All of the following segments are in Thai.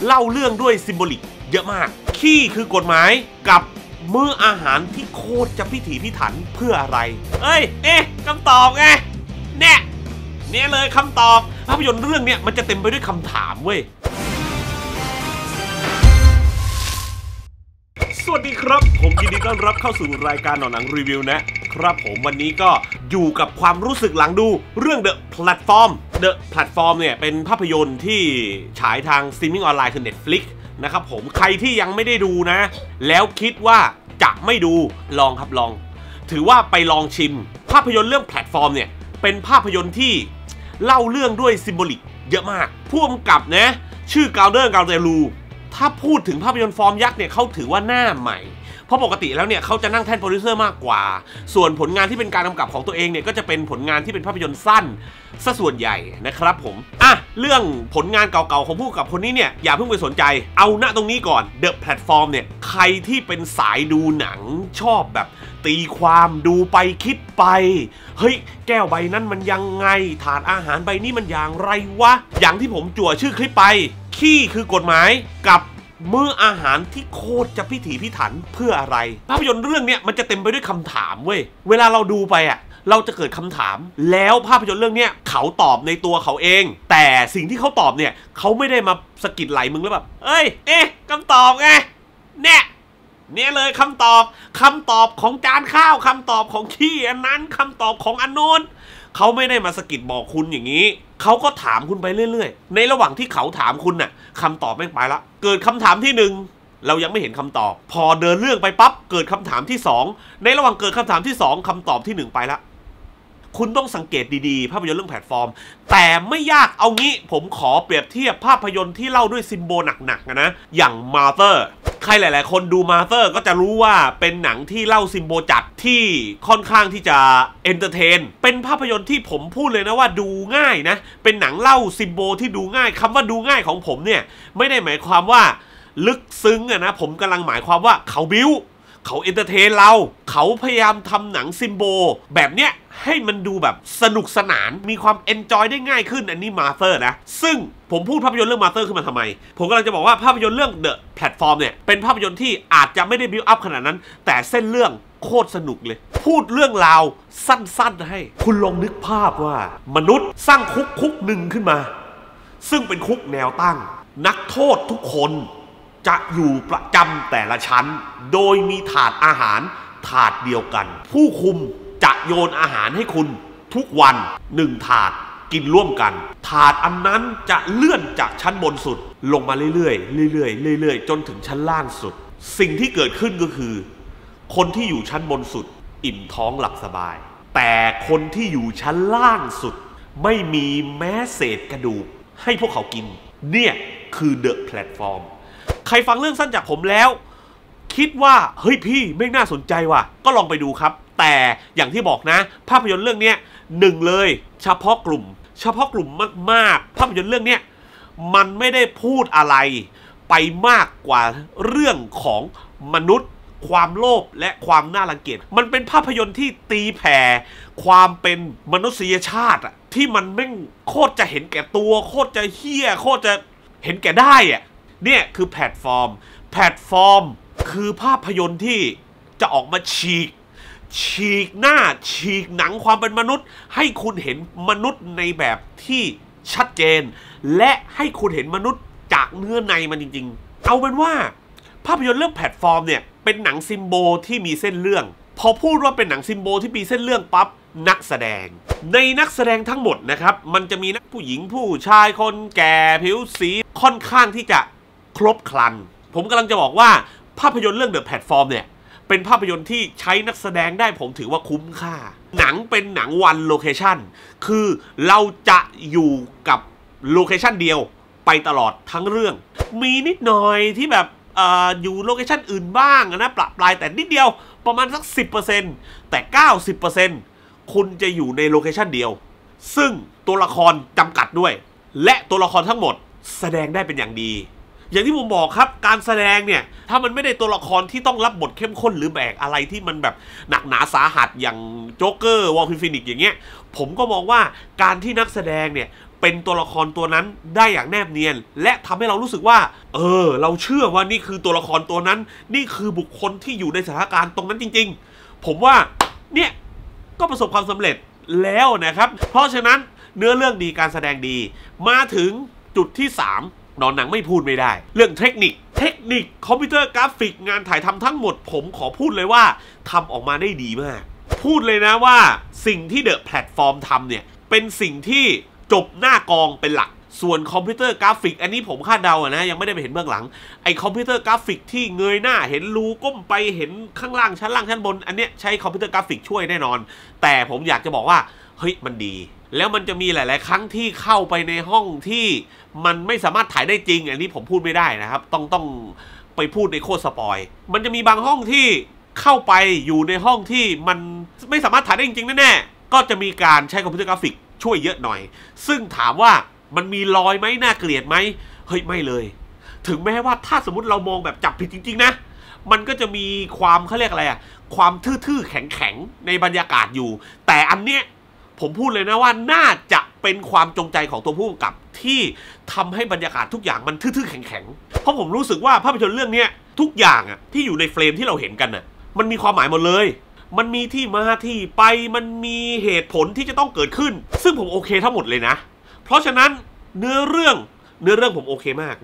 เล่าเรื่องด้วยซิมโบลิกเยอะมากขี้คือกฎหมายกับมื้ออาหารที่โคตรจะพิถีพิถันเพื่ออะไรคำตอบไงเนี่ยเลยคำตอบภาพยนตร์เรื่องเนี้ยมันจะเต็มไปด้วยคำถามเว้ยสวัสดีครับผมยินดีต้อนรับเข้าสู่รายการหนังรีวิวนะครับผมวันนี้ก็อยู่กับความรู้สึกหลังดูเรื่อง The Platform เนี่ยเป็นภาพยนตร์ที่ฉายทางสตรีมมิ่งออนไลน์คือ Netflix นะครับผมใครที่ยังไม่ได้ดูนะแล้วคิดว่าจะไม่ดูลองถือว่าไปลองชิมภาพยนตร์เรื่อง Platform เนี่ยเป็นภาพยนตร์ที่เล่าเรื่องด้วยซิมโบลิกเยอะมากผู้กำกับนะชื่อกาเดลูถ้าพูดถึงภาพยนตร์ฟอร์มยักษ์เนี่ยเขาถือว่าหน้าใหม่เพราะปกติแล้วเนี่ยเขาจะนั่งแท่นโปรดิวเซอร์มากกว่าส่วนผลงานที่เป็นการกำกับของตัวเองเนี่ยก็จะเป็นผลงานที่เป็นภาพยนตร์สั้นซะส่วนใหญ่นะครับผมเรื่องผลงานเก่าๆของผู้กำกับคนนี้เนี่ยอย่าเพิ่งไปสนใจเอาณตรงนี้ก่อน The Platform เนี่ยใครที่เป็นสายดูหนังชอบแบบตีความดูไปคิดไปเฮ้ยแก้วใบนั้นมันยังไงถาดอาหารใบนี้มันอย่างไรวะอย่างที่ผมจั่วชื่อคลิปไปขี้คือกฎหมายกับมื้ออาหารที่โคตรจะพิถีพิถันเพื่ออะไรภาพยนตร์เรื่องนี้มันจะเต็มไปด้วยคำถามเว้ยเวลาเราดูไปเราจะเกิดคำถามแล้วภาพยนตร์เรื่องนี้เขาตอบในตัวเขาเองแต่สิ่งที่เขาตอบเนี่ยเขาไม่ได้มาสะกิดไหลมึงแล้วแบบคำตอบไงเนี่ยเลยคำตอบของจานข้าวคำตอบของขี้อันนั้นคำตอบของอันโน้นเขาไม่ได้มาสะกิดบอกคุณอย่างนี้เขาก็ถามคุณไปเรื่อยๆในระหว่างที่เขาถามคุณน่ะคำตอบไม่ไปละเกิดคำถามที่1เรายังไม่เห็นคำตอบพอเดินเรื่องไปปั๊บเกิดคำถามที่2ในระหว่างเกิดคำถามที่2คำตอบที่1ไปละคุณต้องสังเกตดีๆภาพยนตร์เรื่องแพลตฟอร์มแต่ไม่ยากเอางี้ผมขอเปรียบเทียบภาพยนตร์ที่เล่าด้วยซิมโบหนักๆนะอย่างมาเธอร์ใครหลายๆคนดูมาเธอร์ก็จะรู้ว่าเป็นหนังที่เล่าซิมโบจัดที่ค่อนข้างที่จะเอนเตอร์เทนเป็นภาพยนตร์ที่ผมพูดเลยนะว่าดูง่ายนะเป็นหนังเล่าซิมโบที่ดูง่ายคำว่าดูง่ายของผมเนี่ยไม่ได้หมายความว่าลึกซึ้งนะผมกำลังหมายความว่าเขาบิ้วเขาเอนเตอร์เทนเราเขาพยายามทำหนังซิมโบแบบเนี้ยให้มันดูแบบสนุกสนานมีความเอนจอยได้ง่ายขึ้นอันนี้มาเธอร์นะซึ่งผมพูดภาพยนตร์เรื่องมาเธอร์ขึ้นมาทำไมผมกำลังจะบอกว่าภาพยนตร์เรื่อง The Platform เนี่ยเป็นภาพยนตร์ที่อาจจะไม่ได้บิวอัพขนาดนั้นแต่เส้นเรื่องโคตรสนุกเลยพูดเรื่องราวสั้นๆให้คุณลองนึกภาพว่ามนุษย์สร้างคุกหนึ่งขึ้นมาซึ่งเป็นคุกแนวตั้งนักโทษทุกคนจะอยู่ประจำแต่ละชั้นโดยมีถาดอาหารถาดเดียวกันผู้คุมจะโยนอาหารให้คุณทุกวัน1ถาดกินร่วมกันถาดอันนั้นจะเลื่อนจากชั้นบนสุดลงมาเรื่อยๆจนถึงชั้นล่างสุดสิ่งที่เกิดขึ้นก็คือคนที่อยู่ชั้นบนสุดอิ่มท้องหลับสบายแต่คนที่อยู่ชั้นล่างสุดไม่มีแม้เศษกระดูกให้พวกเขากินเนี่ยคือ The Platformใครฟังเรื่องสั้นจากผมแล้วคิดว่าเฮ้ยพี่ไม่น่าสนใจว่ะก็ลองไปดูครับแต่อย่างที่บอกนะภาพยนตร์เรื่องนี้เลยเฉพาะกลุ่มมากๆภาพยนตร์เรื่องนี้มันไม่ได้พูดอะไรไปมากกว่าเรื่องของมนุษย์ความโลภและความน่ารังเกียจมันเป็นภาพยนตร์ที่ตีแผ่ความเป็นมนุษยชาติที่มันแม่งโคตรจะเห็นแก่ตัวโคตรจะเหี้ยโคตรจะเห็นแก่ได้เนี่ยคือแพลตฟอร์มคือภาพยนตร์ที่จะออกมาฉีกหน้าฉีกหนังความเป็นมนุษย์ให้คุณเห็นมนุษย์ในแบบที่ชัดเจนและให้คุณเห็นมนุษย์จากเนื้อในมันจริงๆเอาเป็นว่าภาพยนตร์เรื่องแพลตฟอร์มเนี่ยเป็นหนังซิมโบที่มีเส้นเรื่องพอพูดว่าเป็นหนังซิมโบที่มีเส้นเรื่องปั๊บนักแสดงทั้งหมดนะครับมันจะมีนักผู้หญิงผู้ชายคนแก่ผิวสีค่อนข้างที่จะครบครันผมกำลังจะบอกว่าภาพยนตร์เรื่อง The Platform เนี่ยเป็นภาพยนตร์ที่ใช้นักแสดงได้ผมถือว่าคุ้มค่าหนังเป็นหนังวันโลเคชั่นคือเราจะอยู่กับโลเคชั่นเดียวไปตลอดทั้งเรื่องมีนิดหน่อยที่แบบอยู่โลเคชั่นอื่นบ้างนะประปรายแต่นิดเดียวประมาณสัก 10% แต่ 90% คุณจะอยู่ในโลเคชั่นเดียวซึ่งตัวละครจำกัดด้วยและตัวละครทั้งหมดแสดงได้เป็นอย่างดีอย่างที่ผมบอกครับการแสดงเนี่ยถ้ามันไม่ได้ตัวละครที่ต้องรับบทเข้มข้นหรือแบกอะไรที่มันแบบหนักหนาสาหัสอย่างโจ๊กเกอร์วอลคินฟินิกอย่างเงี้ยผมก็มองว่าการที่นักแสดงเนี่ยเป็นตัวละครตัวนั้นได้อย่างแนบเนียนและทำให้เรารู้สึกว่าเราเชื่อว่านี่คือตัวละครตัวนั้นนี่คือบุคคลที่อยู่ในสถานการณ์ตรงนั้นจริงๆผมว่าเนี่ยก็ประสบความสำเร็จแล้วนะครับเพราะฉะนั้นเนื้อเรื่องดีการแสดงดีมาถึงจุดที่3นอนหนังไม่พูดไม่ได้เรื่องเทคนิคคอมพิวเตอร์กราฟิกงานถ่ายทำทั้งหมดผมขอพูดเลยว่าทำออกมาได้ดีมากพูดเลยนะว่าสิ่งที่เดอะแพลตฟอร์มทำเนี่ยเป็นสิ่งที่จบหน้ากองเป็นหลักส่วนคอมพิวเตอร์กราฟิกอันนี้ผมคาดเดานะยังไม่ได้ไปเห็นเบื้องหลังไอคอมพิวเตอร์กราฟิกที่เงยหน้าเห็นรูก้มไปเห็นข้างล่างชั้นบนอันเนี้ยใช้คอมพิวเตอร์กราฟิกช่วยแน่นอนแต่ผมอยากจะบอกว่าเฮ้ยมันดีแล้วมันจะมีหลายๆครั้งที่เข้าไปในห้องที่มันไม่สามารถถ่ายได้จริงอันนี้ผมพูดไม่ได้นะครับต้องไปพูดในโคตรสปอยมันจะมีบางห้องที่เข้าไปอยู่ในห้องที่มันไม่สามารถถ่ายได้จริงๆแน่ๆก็จะมีการใช้คอมพิวเตอร์กราฟิกช่วยเยอะหน่อยซึ่งถามว่ามันมีรอยไหมน่าเกลียดไหมเฮ้ยไม่เลยถึงแม้ว่าถ้าสมมติเรามองแบบจับผิดจริงๆนะมันก็จะมีความเขาเรียกอะไรอะความทื่อๆแข็งๆในบรรยากาศอยู่แต่อันเนี้ยผมพูดเลยนะว่าน่าจะเป็นความจงใจของตัวผู้กำกับที่ทำให้บรรยากาศทุกอย่างมันทื่อๆแข็งๆเพราะผมรู้สึกว่าภาพยนตร์เรื่องนี้ทุกอย่างอะที่อยู่ในเฟรมที่เราเห็นกันน่ะมันมีความหมายหมดเลยมันมีที่มาที่ไปมันมีเหตุผลที่จะต้องเกิดขึ้นซึ่งผมโอเคทั้งหมดเลยนะเพราะฉะนั้นเนื้อเรื่องผมโอเคมาก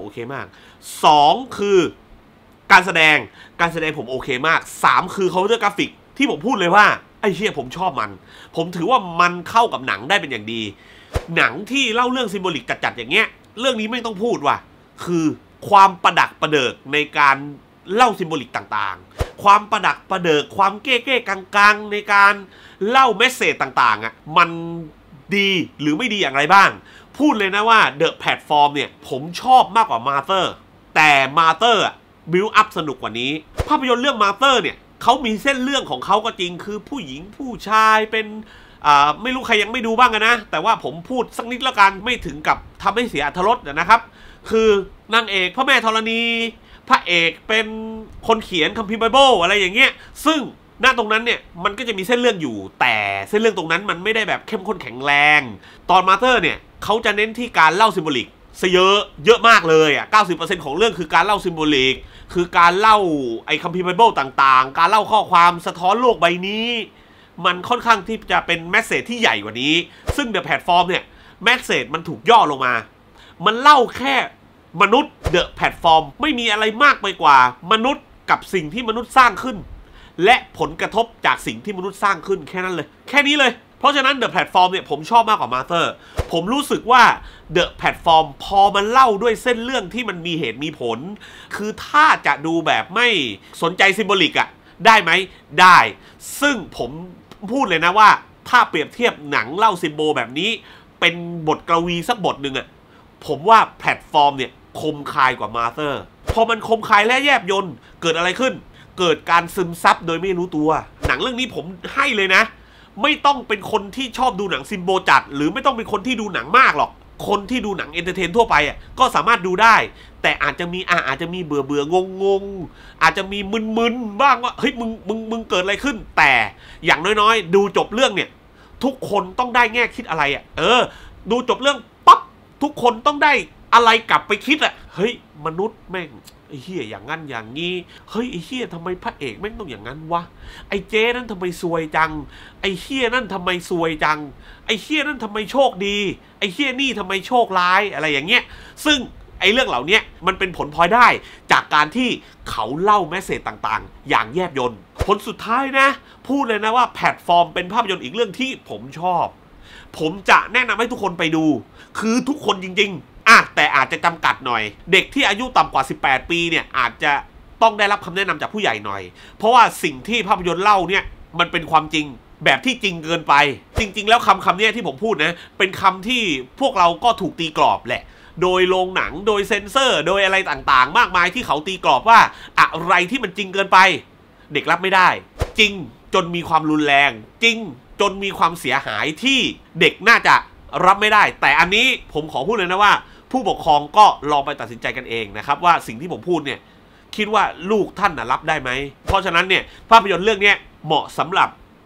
2คือการแสดงผมโอเคมาก3คือคอมพิวเตอร์กราฟิกที่ผมพูดเลยว่าไอ้เหี้ยผมชอบผมถือว่ามันเข้ากับหนังได้เป็นอย่างดีหนังที่เล่าเรื่องซิมโบลิกจัดๆอย่างเงี้ยเรื่องนี้ไม่ต้องพูดว่ะคือความประดักประเดิกในการเล่าซิมโบลิกต่างๆความประดักประเดิกความเก้ๆกังๆในการเล่าเมสเสจต่างๆอ่ะมันดีหรือไม่ดีอย่างไรบ้างพูดเลยนะว่า The Platform เนี่ยผมชอบมากกว่า Mother แต่ Mother อ่ะบิวอัพสนุกกว่านี้ภาพยนตร์เรื่อง Mother เนี่ยเขามีเส้นเรื่องของเขาก็จริงคือผู้หญิงผู้ชายเป็นไม่รู้ใครยังไม่ดูบ้างนะแต่ว่าผมพูดสักนิดแล้วกันไม่ถึงกับทำให้เสียอรรถรสนะครับคือนางเอกพระแม่ธรณีพระเอกเป็นคนเขียนคัมภีร์ไบเบิลอะไรอย่างเงี้ยซึ่งหน้าตรงนั้นเนี่ยมันก็จะมีเส้นเรื่องอยู่แต่เส้นเรื่องตรงนั้นมันไม่ได้แบบเข้มข้นแข็งแรงตอนมาเธอร์เนี่ยเขาจะเน้นที่การเล่าซิมโบลิกซะเยอะมากเลยอ่ะ 90% ของเรื่องคือการเล่าซิมโบลิกคือการเล่าไอ้คัมภีร์ไบเบิลต่างๆการเล่าข้อความสะท้อนโลกใบนี้มันค่อนข้างที่จะเป็นแมสเสจที่ใหญ่กว่านี้ซึ่ง The Platform เนี่ยแมสเสจมันถูกย่อลงมามันเล่าแค่มนุษย์ The Platform ไม่มีอะไรมากไปกว่ามนุษย์กับสิ่งที่มนุษย์สร้างขึ้นและผลกระทบจากสิ่งที่มนุษย์สร้างขึ้นแค่นั้นเลยแค่นี้เลยเพราะฉะนั้น The Platform เนี่ยผมชอบมากกว่า Mother ผมรู้สึกว่า The Platform พอมันเล่าด้วยเส้นเรื่องที่มันมีเหตุมีผลคือถ้าจะดูแบบไม่สนใจซิมโบลิกอะได้ไหมได้ซึ่งผมพูดเลยนะว่าถ้าเปรียบเทียบหนังเล่าซิมโบแบบนี้เป็นบทกวีสักบทหนึ่งอะผมว่าแพลตฟอร์มเนี่ยคมคายกว่า Mother พอมันคมคายและแยบยลเกิดอะไรขึ้นเกิดการซึมซับโดยไม่รู้ตัวหนังเรื่องนี้ผมให้เลยนะไม่ต้องเป็นคนที่ชอบดูหนังซิมโบจัดหรือไม่ต้องเป็นคนที่ดูหนังมากหรอกคนที่ดูหนังเอนเตอร์เทนทั่วไปอ่ะก็สามารถดูได้แต่อาจจะมีเบื่องงอาจจะมีมึนบ้างว่าเฮ้ยมึงเกิดอะไรขึ้นแต่อย่างน้อยๆดูจบเรื่องเนี่ยทุกคนต้องได้แง่คิดอะไรอ่ะดูจบเรื่องปั๊บทุกคนต้องได้อะไรกลับไปคิดอ่ะเฮ้ยมนุษย์แม่งไอ้เฮียอย่างงั้นอย่างงี้เฮ้ยไอ้เฮียทำไมพระเอกแม่งต้องอย่างนั้นวะไอ้เจ๊นั่นทำไมซวยจังไอ้เฮียนั่นทำไมซวยจังไอ้เฮียนั่นทำไมโชคดีไอ้เฮียนี่ทำไมโชคร้ายอะไรอย่างเงี้ยซึ่งไอ้เรื่องเหล่านี้มันเป็นผลพลอยได้จากการที่เขาเล่าแมสเสจต่างๆอย่างแยบยลผลสุดท้ายนะพูดเลยนะว่าแพลตฟอร์มเป็นภาพยนตร์อีกเรื่องที่ผมชอบผมจะแนะนำให้ทุกคนไปดูคือทุกคนจริงๆแต่อาจจะจำกัดหน่อยเด็กที่อายุต่ำกว่า18ปีเนี่ยอาจจะต้องได้รับคำแนะนำจากผู้ใหญ่หน่อยเพราะว่าสิ่งที่ภาพยนตร์เล่าเนี่ยมันเป็นความจริงแบบที่จริงเกินไปจริงๆแล้วคำนี้ที่ผมพูดนะเป็นคำที่พวกเราก็ถูกตีกรอบแหละโดยโรงหนังโดยเซ็นเซอร์โดยอะไรต่างๆมากมายที่เขาตีกรอบว่าอะไรที่มันจริงเกินไปเด็กรับไม่ได้จริงจนมีความรุนแรงจริงจนมีความเสียหายที่เด็กน่าจะรับไม่ได้แต่อันนี้ผมขอพูดเลยนะว่าผู้ปกครองก็ลองไปตัดสินใจกันเองนะครับว่าสิ่งที่ผมพูดเนี่ยคิดว่าลูกท่านรับได้ไหมเพราะฉะนั้นเนี่ยภาพยนตร์เรื่องนี้เหมาะสำหรับ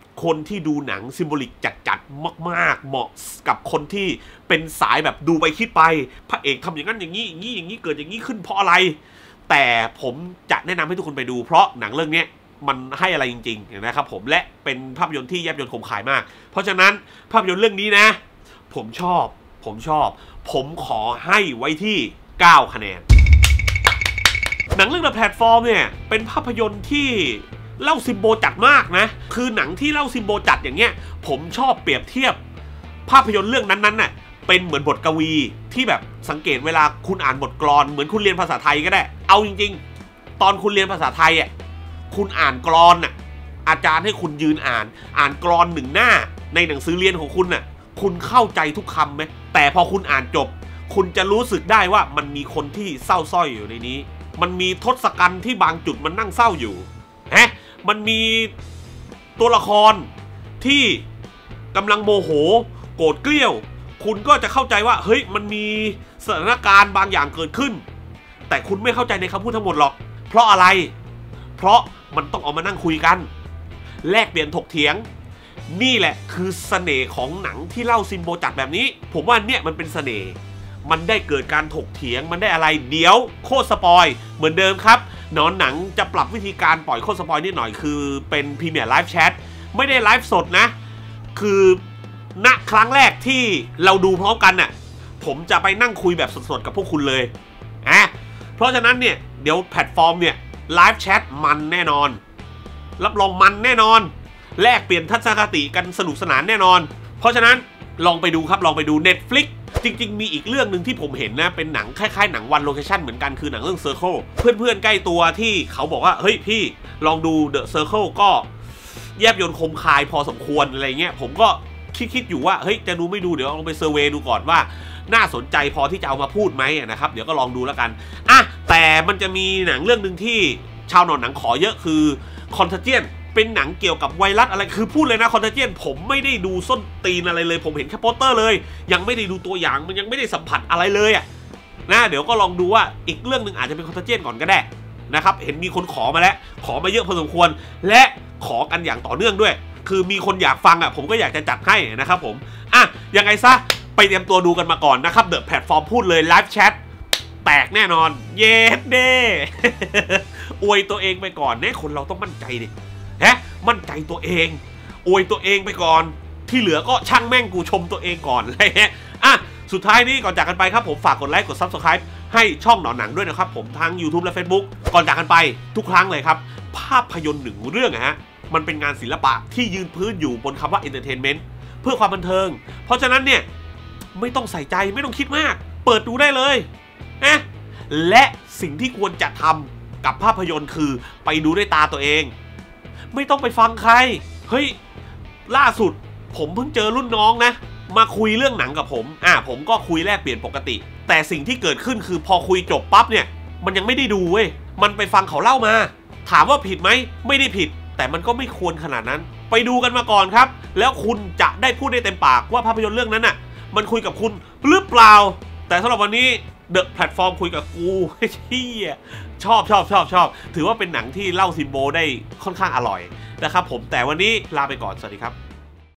คนที่ดูหนังซิมโบลิกจัดๆมากๆเหมาะกับคนที่เป็นสายแบบดูไปคิดไปพระเอกทำอย่างนั้นอย่างนี้อย่างนี้อย่างนี้เกิดอย่างนี้ขึ้นเพราะอะไรแต่ผมจะแนะนำให้ทุกคนไปดูเพราะหนังเรื่องนี้มันให้อะไรจริงๆนะครับผมและเป็นภาพยนตร์ที่แยบยลคมคายมากเพราะฉะนั้นภาพยนตร์เรื่องนี้นะผมชอบผมขอให้ไว้ที่9 คะแนนหนังเรื่อง The Platform เนี่ยเป็นภาพยนตร์ที่เล่าซิมโบจัดมากนะคือหนังที่เล่าซิมโบจัดอย่างเงี้ยผมชอบเปรียบเทียบภาพยนตร์เรื่องนั้นๆน่ะเป็นเหมือนบทกวีที่แบบสังเกตเวลาคุณอ่านบทกลอนเหมือนคุณเรียนภาษาไทยก็ได้เอาจริงๆตอนคุณเรียนภาษาไทยอ่ะคุณอ่านกลอนน่ะอาจารย์ให้คุณยืนอ่านกลอน1 หน้าในหนังสือเรียนของคุณน่ะคุณเข้าใจทุกคำไหมแต่พอคุณอ่านจบคุณจะรู้สึกได้ว่ามันมีคนที่เศร้าส้อยอยู่ในนี้มันมีทศกัณฐ์ที่บางจุดมันนั่งเศร้าอยู่มันมีตัวละครที่กำลังโมโหโกรธเกลี้ยวคุณก็จะเข้าใจว่าเฮ้ยมันมีสถานการณ์บางอย่างเกิดขึ้นแต่คุณไม่เข้าใจในคำพูดทั้งหมดหรอกเพราะอะไรเพราะมันต้องเอามานั่งคุยกันแลกเปลี่ยนถกเถียงนี่แหละคือเสน่ห์ของหนังที่เล่าซิมโบจัดแบบนี้ผมว่าเนี่ยมันเป็นเสน่ห์มันได้เกิดการถกเถียงมันได้อะไรเดี๋ยวโคตรสปอยเหมือนเดิมครับหนังจะปรับวิธีการปล่อยโคตรสปอยนิดหน่อยคือเป็นพรีเมียร์ไลฟ์แชทไม่ได้ไลฟ์สดนะคือณครั้งแรกที่เราดูพร้อมกันน่ะผมจะไปนั่งคุยแบบสดๆกับพวกคุณเลยเพราะฉะนั้นเนี่ยเดี๋ยวแพลตฟอร์มเนี่ยไลฟ์แชทมันแน่นอนรับรองมันแน่นอนแลกเปลี่ยนทัศนคติกันสนุกสนานแน่นอนเพราะฉะนั้นลองไปดูครับลองไปดู Netflix จริงๆมีอีกเรื่องหนึ่งที่ผมเห็นนะเป็นหนังคล้ายๆหนังวันโลเคชั่นเหมือนกันคือหนังเรื่อง Circle เพื่อนๆใกล้ตัวที่เขาบอกว่าเฮ้ยพี่ลองดู The Circle ก็แยบยลคมคายพอสมควรอะไรเงี้ยผมก็คิดอยู่ว่าเฮ้ยจะดูไม่ดูเดี๋ยวลองไปเซอร์เวย์ดูก่อนว่าน่าสนใจพอที่จะเอามาพูดไหมนะครับเดี๋ยวก็ลองดูแล้วกันแต่มันจะมีหนังเรื่องหนึ่งที่ชาวหนอนหนังขอเยอะคือคอนเทเจียนเป็นหนังเกี่ยวกับไวรัสอะไรคือพูดเลยนะคอนเทเจียนผมไม่ได้ดูส้นตีนอะไรเลยผมเห็นแค่โปสเตอร์เลยยังไม่ได้ดูตัวอย่างมันยังไม่ได้สัมผัสอะไรเลยนะเดี๋ยวก็ลองดูว่าอีกเรื่องหนึ่งอาจจะเป็นคอนเทเจียนก่อนก็ได้นะครับเห็นมีคนขอมาแล้วขอมาเยอะพอสมควรและขอกันอย่างต่อเนื่องด้วยคือมีคนอยากฟังผมก็อยากจะจัดให้นะครับผมยังไงซะไปเตรียมตัวดูกันมาก่อนนะครับเดอะแพลตฟอร์มพูดเลยไลฟ์แชทแตกแน่นอนเย็ดเด้อวยตัวเองไปก่อนเนี่ยคนเราต้องมั่นใจดิมั่นใจตัวเองอวยตัวเองไปก่อนที่เหลือก็ช่างแม่งกูชมตัวเองก่อนอะไรเงี้ยสุดท้ายนี้ก่อนจากกันไปครับผมฝากกดไลค์กด Subscribe ให้ช่องหนอนหนังด้วยนะครับผมทั้ง YouTube และ Facebook ก่อนจากกันไปทุกครั้งเลยครับภาพยนตร์1 เรื่องมันเป็นงานศิลปะที่ยืนพื้นอยู่บนคำว่า Entertainment เพื่อความบันเทิงเพราะฉะนั้นเนี่ยไม่ต้องใส่ใจไม่ต้องคิดมากเปิดดูได้เลยและสิ่งที่ควรจะทำกับภาพยนตร์คือไปดูด้วยตาตัวเองไม่ต้องไปฟังใครเฮ้ยล่าสุดผมเพิ่งเจอรุ่นน้องนะมาคุยเรื่องหนังกับผมผมก็คุยแลกเปลี่ยนปกติแต่สิ่งที่เกิดขึ้นคือพอคุยจบปั๊บเนี่ยมันยังไม่ได้ดูเว้ยมันไปฟังเขาเล่ามาถามว่าผิดไหมไม่ได้ผิดแต่มันก็ไม่ควรขนาดนั้นไปดูกันมาก่อนครับแล้วคุณจะได้พูดได้เต็มปากว่าภาพยนตร์เรื่องนั้นมันคุยกับคุณหรือเปล่าแต่สำหรับวันนี้ The Platform คุยกับกูชอบถือว่าเป็นหนังที่เล่าซิมโบได้ค่อนข้างอร่อยนะครับผมแต่วันนี้ลาไปก่อนสวัสดีครับ